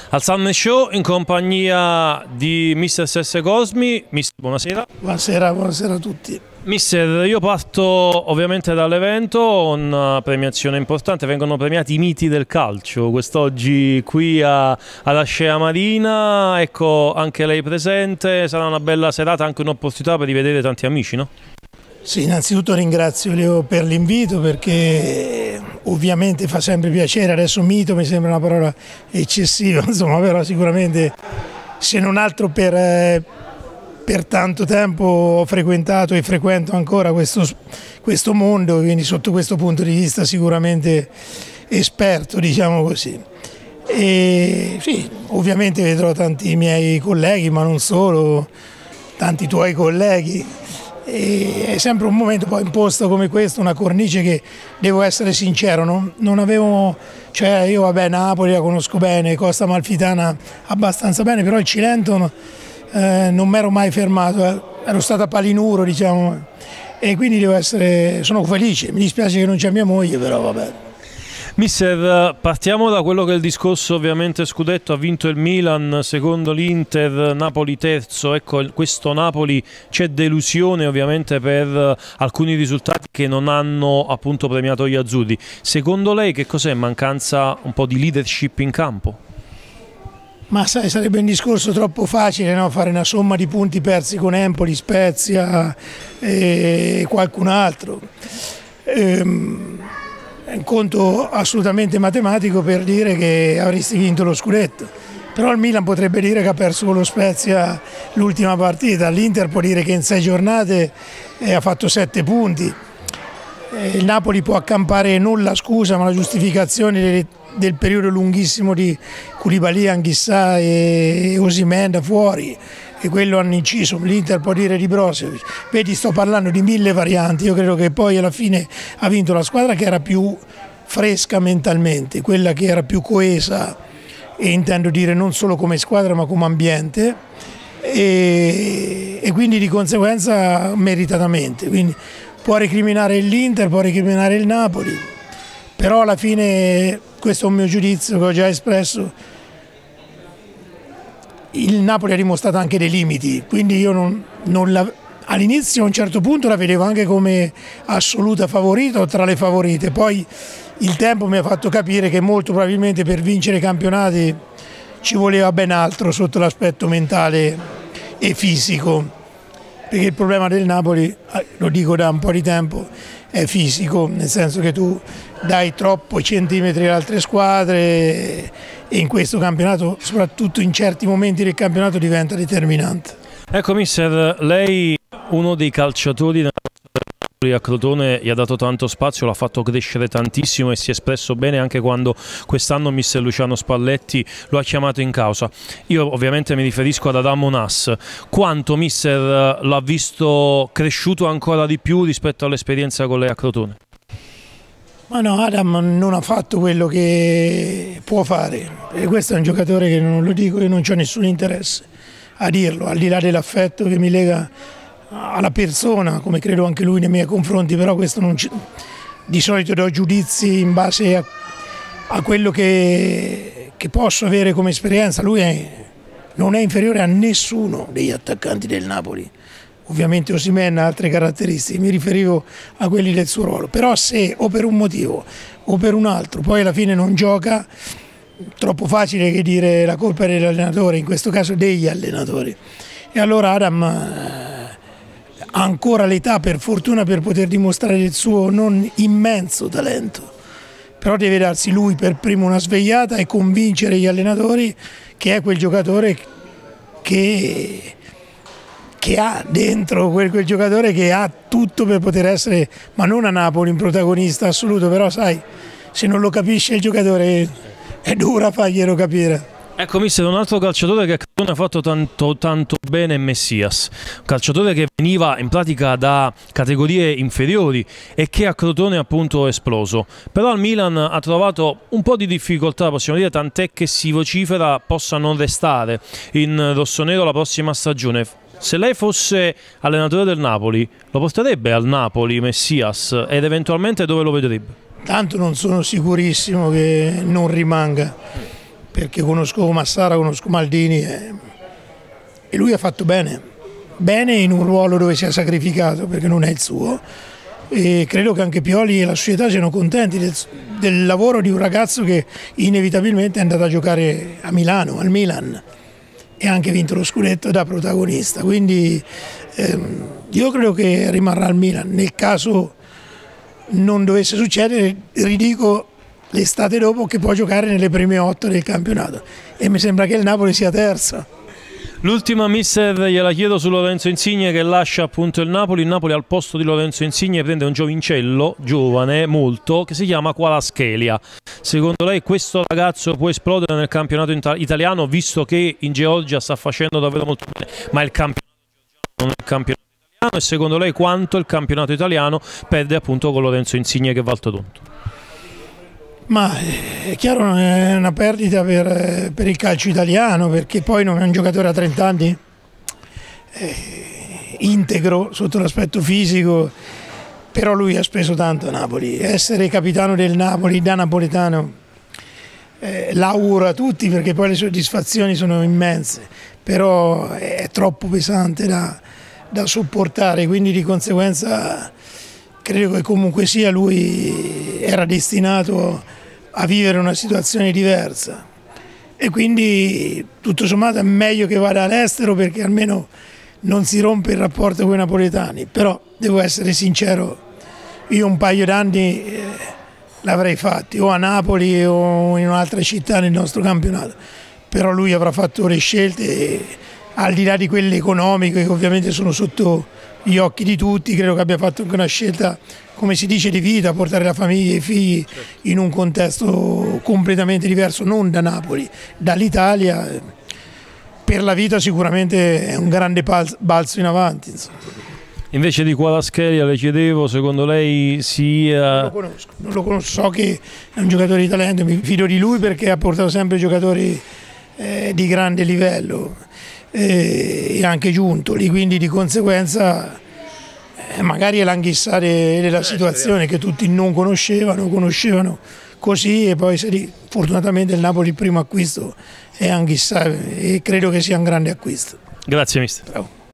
Al Salme Show in compagnia di Mister Sesse Cosmi. Mister, buonasera. Buonasera, buonasera a tutti. Mister, io parto ovviamente dall'evento, una premiazione importante, vengono premiati i miti del calcio, quest'oggi qui alla Scea Marina, ecco anche lei presente, sarà una bella serata, anche un'opportunità per rivedere tanti amici, no? Sì, innanzitutto ringrazio Leo per l'invito perché ovviamente fa sempre piacere, adesso mito mi sembra una parola eccessiva, insomma, però sicuramente se non altro per tanto tempo ho frequentato e frequento ancora questo mondo, quindi sotto questo punto di vista sicuramente esperto, diciamo così. E sì, ovviamente vedrò tanti miei colleghi, ma non solo, tanti tuoi colleghi. E è sempre un momento poi imposto come questo, una cornice che, devo essere sincero, non avevo, cioè io vabbè Napoli la conosco bene, Costa Amalfitana abbastanza bene, però il Cilento non mi ero mai fermato, ero stato a Palinuro, diciamo, e quindi sono felice, mi dispiace che non c'è mia moglie, però vabbè. Mister, partiamo da quello che è il discorso, ovviamente scudetto, ha vinto il Milan, secondo l'Inter, Napoli terzo, ecco questo Napoli c'è delusione ovviamente per alcuni risultati che non hanno appunto premiato gli azzurri. Secondo lei che cos'è? Mancanza un po' di leadership in campo? Ma sai, sarebbe un discorso troppo facile, no? Fare una somma di punti persi con Empoli, Spezia e qualcun altro. È un conto assolutamente matematico per dire che avresti vinto lo scudetto, però il Milan potrebbe dire che ha perso con lo Spezia l'ultima partita, l'Inter può dire che in 6 giornate ha fatto 7 punti, il Napoli può accampare non la scusa ma la giustificazione del periodo lunghissimo di Koulibaly, Anghissà e Osimhen fuori, e quello hanno inciso. L'Inter può dire di Brozovic, vedi, sto parlando di 1000 varianti. Io credo che poi alla fine ha vinto la squadra che era più fresca mentalmente, quella che era più coesa, e intendo dire non solo come squadra ma come ambiente, e quindi di conseguenza meritatamente. Quindi può recriminare l'Inter, può recriminare il Napoli, però alla fine, questo è un mio giudizio che ho già espresso, il Napoli ha dimostrato anche dei limiti, quindi io all'inizio a un certo punto la vedevo anche come assoluta favorita o tra le favorite, poi il tempo mi ha fatto capire che molto probabilmente per vincere i campionati ci voleva ben altro sotto l'aspetto mentale e fisico, perché il problema del Napoli, lo dico da un po' di tempo, è fisico, nel senso che tu dai troppo centimetri alle altre squadre e in questo campionato, soprattutto in certi momenti del campionato, diventa determinante. Ecco mister, lei uno dei calciatori a Crotone gli ha dato tanto spazio, l'ha fatto crescere tantissimo e si è espresso bene anche quando quest'anno mister Luciano Spalletti lo ha chiamato in causa. Io ovviamente mi riferisco ad Adamo Nas. Quanto mister l'ha visto cresciuto ancora di più rispetto all'esperienza con lei a Crotone? Ma no, Adam non ha fatto quello che può fare, e questo è un giocatore che, non lo dico, io non ho nessun interesse a dirlo, al di là dell'affetto che mi lega alla persona, come credo anche lui nei miei confronti, però questo di solito do giudizi in base a quello che posso avere come esperienza. Lui non è inferiore a nessuno degli attaccanti del Napoli. Ovviamente Osimhen ha altre caratteristiche, mi riferivo a quelli del suo ruolo, però se o per un motivo o per un altro poi alla fine non gioca, troppo facile che dire la colpa è dell'allenatore, in questo caso degli allenatori, e allora Adam ha ancora l'età, per fortuna, per poter dimostrare il suo non immenso talento, però deve darsi lui per primo una svegliata e convincere gli allenatori che è quel giocatore che ha dentro, quel giocatore che ha tutto per poter essere, ma non a Napoli un protagonista assoluto, però sai, se non lo capisce il giocatore è dura farglielo capire. Ecco mister, un altro calciatore che a Crotone ha fatto tanto bene è Messias, un calciatore che veniva in pratica da categorie inferiori e che a Crotone appunto è esploso, però al Milan ha trovato un po' di difficoltà, possiamo dire, tant'è che si vocifera possa non restare in rossonero la prossima stagione. Se lei fosse allenatore del Napoli, lo porterebbe al Napoli Messias ed eventualmente dove lo vedrebbe? Tanto non sono sicurissimo che non rimanga, perché conosco Massara, conosco Maldini e lui ha fatto bene in un ruolo dove si è sacrificato perché non è il suo, e credo che anche Pioli e la società siano contenti del lavoro di un ragazzo che inevitabilmente è andato a giocare a Milano, al Milan, e ha anche vinto lo scudetto da protagonista, quindi io credo che rimarrà al Milan. Nel caso non dovesse succedere, ridico l'estate dopo che può giocare nelle prime 8 del campionato, e mi sembra che il Napoli sia terzo. L'ultima, mister, gliela chiedo su Lorenzo Insigne che lascia appunto il Napoli. Il Napoli al posto di Lorenzo Insigne prende un giovincello, giovane molto, che si chiama Kvaratskhelia. Secondo lei questo ragazzo può esplodere nel campionato italiano, visto che in Georgia sta facendo davvero molto bene, ma il campionato georgiano non è il campionato italiano, e secondo lei quanto il campionato italiano perde appunto con Lorenzo Insigne che va al Toronto? Ma è chiaro, è una perdita per il calcio italiano, perché poi non è un giocatore a 30 anni integro sotto l'aspetto fisico, però lui ha speso tanto a Napoli. Essere capitano del Napoli da napoletano l'auguro a tutti, perché poi le soddisfazioni sono immense, però è troppo pesante da sopportare, quindi di conseguenza credo che comunque sia lui era destinato a vivere una situazione diversa, e quindi tutto sommato è meglio che vada all'estero, perché almeno non si rompe il rapporto con i napoletani. Però devo essere sincero, io un paio d'anni l'avrei fatti o a Napoli o in un'altra città nel nostro campionato, però lui avrà fatto le scelte, e al di là di quelle economiche che ovviamente sono sotto gli occhi di tutti, credo che abbia fatto anche una scelta, come si dice, di vita, portare la famiglia e i figli in un contesto completamente diverso, non da Napoli, dall'Italia. Per la vita sicuramente è un grande balzo in avanti, insomma. Invece di Kvaratskhelia le chiedevo, secondo lei sia... Non lo conosco, so che è un giocatore di talento, mi fido di lui perché ha portato sempre giocatori di grande livello, e anche giuntoli, quindi di conseguenza magari è l'anghisare della situazione che tutti non conoscevano così, e poi fortunatamente il Napoli il primo acquisto è Anghissà, e credo che sia un grande acquisto. Grazie mister. Bravo.